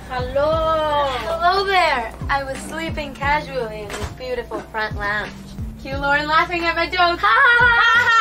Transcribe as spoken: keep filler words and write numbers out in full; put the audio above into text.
Hello. Hello there. I was sleeping casually in this beautiful front lounge. Cue Lauren laughing at my joke. Ha ha ha ha!